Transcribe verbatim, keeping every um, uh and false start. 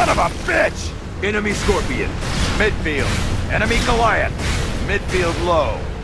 Son of a bitch! Enemy Scorpion. Midfield. Enemy Goliath. Midfield low.